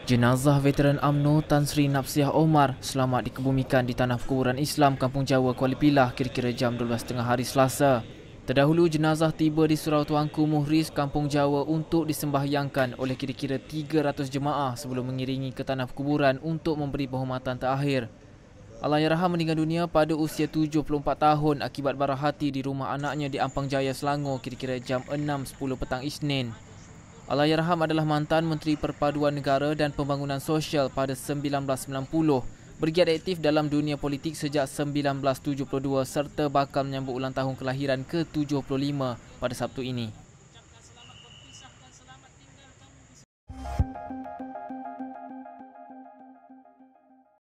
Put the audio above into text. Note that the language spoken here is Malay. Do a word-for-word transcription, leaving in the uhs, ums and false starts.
Jenazah veteran U M N O Tan Sri Napsiah Omar selamat dikebumikan di Tanah Perkuburan Islam Kampung Jawa, Kuala Pilah kira-kira jam dua belas tiga puluh hari Selasa. Terdahulu jenazah tiba di Surau Tuanku Muhriz, Kampung Jawa untuk disembahyangkan oleh kira-kira tiga ratus jemaah sebelum mengiringi ke Tanah Perkuburan untuk memberi penghormatan terakhir. Allahyarham meninggal dunia pada usia tujuh puluh empat tahun akibat barah hati di rumah anaknya di Ampang Jaya, Selangor kira-kira jam enam sepuluh petang Isnin. Allahyarham adalah mantan Menteri Perpaduan Negara dan Pembangunan Sosial pada sembilan belas sembilan puluh, bergiat aktif dalam dunia politik sejak sembilan belas tujuh puluh dua serta bakal menyambut ulang tahun kelahiran ke tujuh puluh lima pada Sabtu ini.